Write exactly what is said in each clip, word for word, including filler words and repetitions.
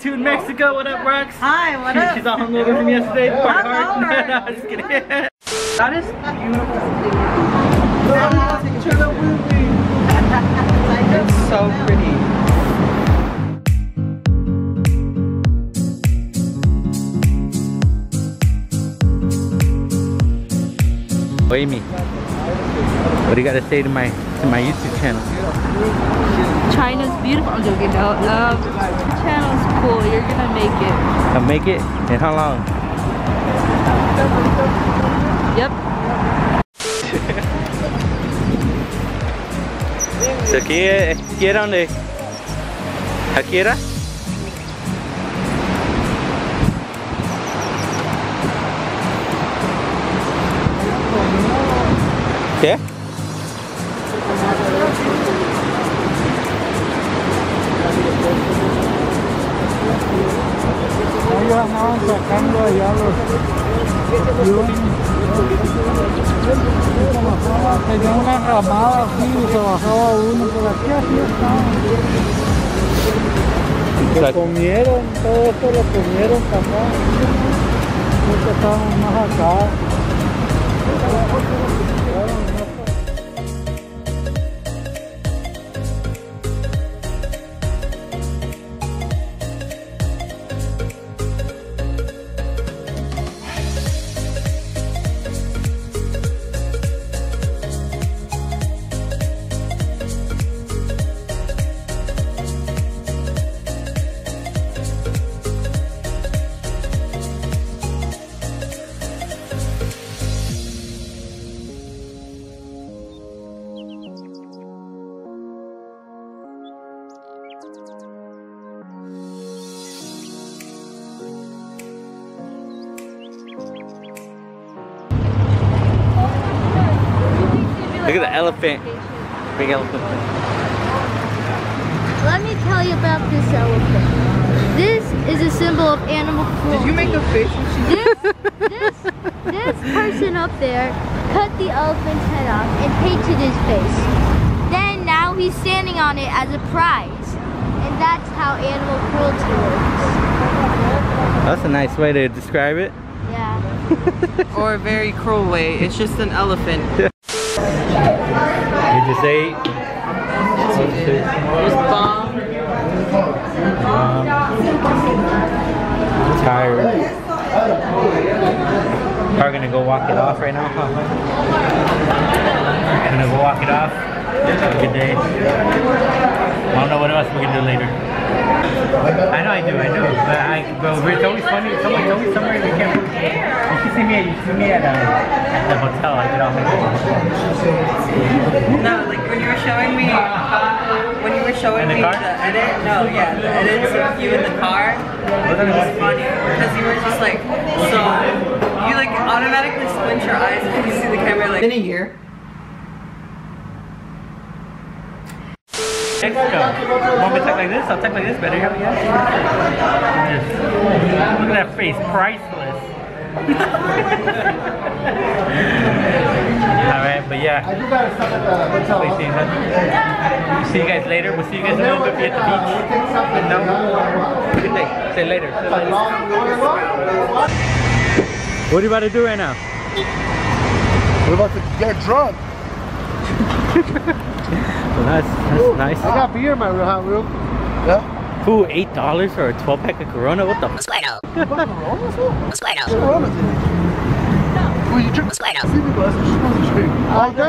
two in Mexico. What up, Rox? Hi, what she, up? She's all hungover from yesterday. Part hard. Hungover. No, I'm just kidding. That is beautiful. It's so pretty. Oh, Amy, what do you got to say to my to my YouTube channel? China's beautiful. I'm joking. No, um, channel's cool. You're gonna make it. I'll make it? In how long? Yep. So aquí, aquí era donde, aquí era. ¿Qué? Ellos andaban sacando allá los aviones. Tenía una ramada así y se bajaba uno por aquí, así estaban. Lo comieron, todo esto lo comieron para acá. Nosotros estábamos más acá. Look at the elephant. Big elephant. Let me tell you about this elephant. This is a symbol of animal cruelty. Did you make a fish? This, this, this person up there cut the elephant's head off and painted his face. Then now he's standing on it as a prize. And that's how animal cruelty works. That's a nice way to describe it. Yeah. Or a very cruel way. It's just an elephant. You just ate. Just bomb. Um, tired. Are gonna go walk it off right now, huh? Gonna go walk it off. Have a good day. I don't know what else we're gonna do later. I know I do, I do. But I but it's always funny. Someone told me somewhere they can't. You should see me at you see me at, uh, at the hotel. I get off my No, like when you were showing me, uh, when you were showing In the me car? the edit. No, yeah, the edits of you in the car. It was funny because you were just like, so you like automatically squint your eyes and you see the camera like. In a year. Mexico. Want me to talk like this? I'll talk like this better. Yeah. Look at that face, priceless. Alright, but yeah. I do gotta stop at the hotel. We'll see you guys later. We'll see you guys a little bit at the beach. No? Good day. Say later. Say later. What are you about to do right now? We're about to get drunk. Well, that's, that's Ooh, nice. I got beer in my hot room. Yeah. Ooh, eight dollars for a twelve pack of Corona? What the f? Coronas? Coronas in it. Well, you drink Mosquito. See me, but you're supposed to drink. All day?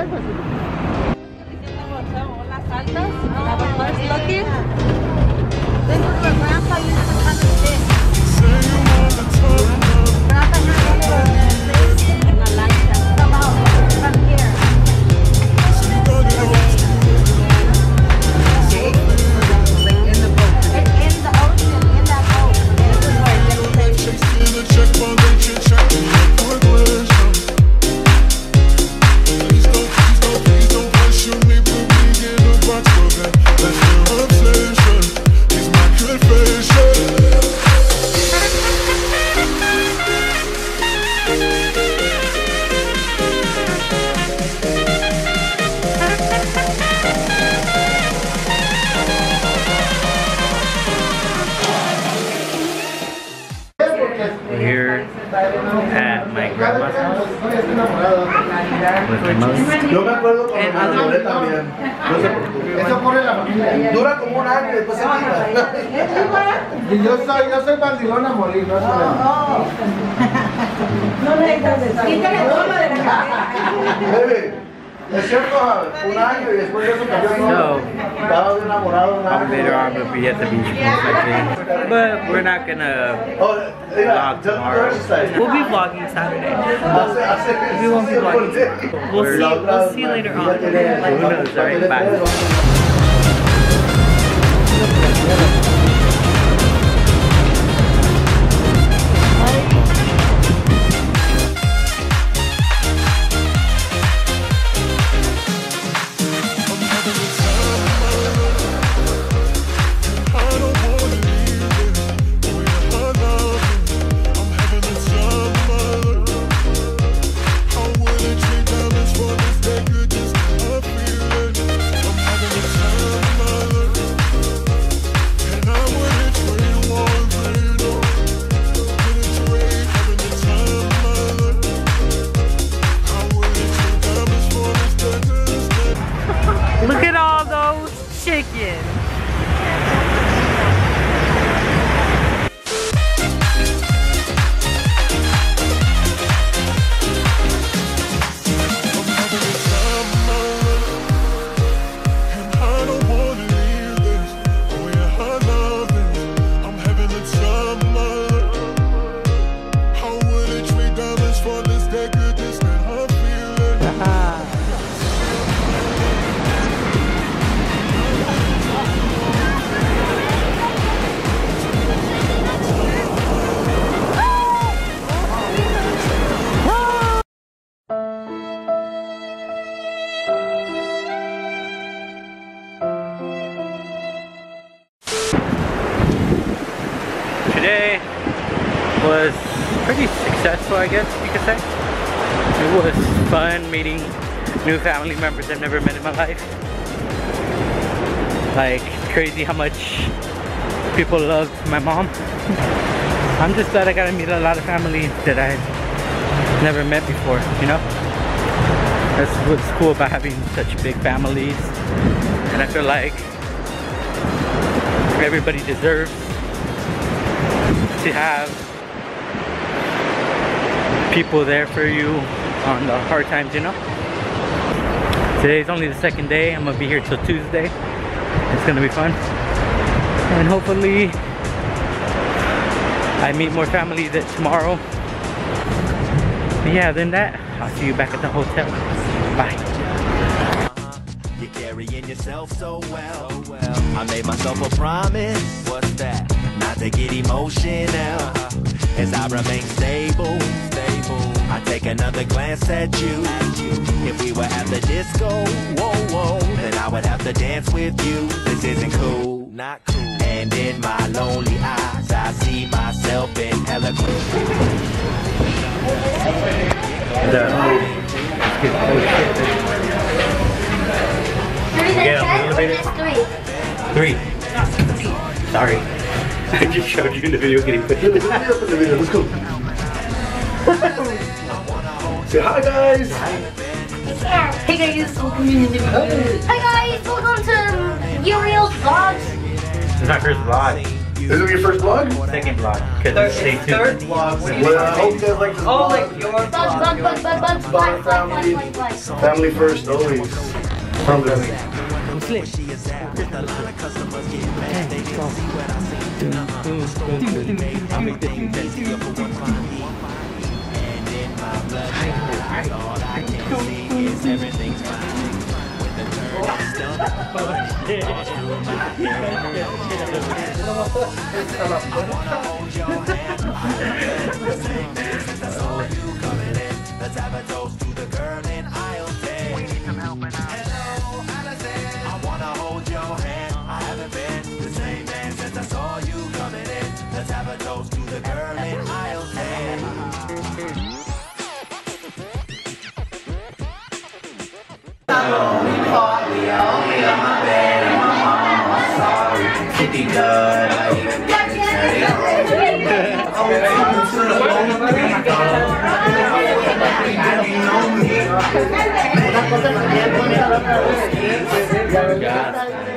That's your obsession. It's my confession. at my grandma's house with my mother. Yo me acuerdo cuando me enamoré también. No sé por qué. Eso corre la familia. Dura como un año y después se quita. Y yo soy, yo soy bandilón a morir, no sé. No necesitas eso. Quítale todo lo de la cabeza. Bebe, es cierto, un año y después de eso cambió. So, Estaba enamorado un año. later on we'll be at the beach most likely. But we're not gonna Oh, vlog tomorrow. We'll be vlogging Saturday. We won't be vlogging. We'll see. We'll see later on. Who knows, alright? Bye. Look at all those chickens. Today was pretty successful, I guess you could say. It was fun meeting new family members I've never met in my life. Like, crazy how much people love my mom. I'm just glad I got to meet a lot of family that I've never met before, you know? That's what's cool about having such big families. And I feel like everybody deserves to have people there for you on the hard times, you know? Today's only the second day. I'm gonna be here till Tuesday. It's gonna be fun. And hopefully I meet more families at tomorrow. But yeah, other than that, I'll see you back at the hotel. Bye. You're carrying yourself so well. I made myself a promise. What's that? Not to get emotional. Uh-huh. As I remain stable, stable. I take another glance at you. at you. If we were at the disco, whoa, whoa, then I would have to dance with you. This isn't cool, not cool. And in my lonely eyes, I see myself in eloquence. Get on the elevator. Three. Sorry. I just showed you in the video getting put in the video. Let's go. Say hi, guys. Hey guys, welcome in the video. Hi guys, welcome to Uriel's vlogs. This is my first vlog. This is your first vlog? Second vlog. Because Third, it's day it's two. third vlog. What do you Well, I hope think? you guys like this Oh, vlog. like your Bug, bug, vlog. bug, bug, bug, Bye, bug, bug, family. bug, bug, bug. Family first, always. Family. Let's have a toast to the girl in aisle ten. We need some help in Hello, Allison. I wanna hold your hand. I haven't been the same man since I saw you coming in. Let's have a toast to the girl in aisle ten. know me. Una cosa que me ponía la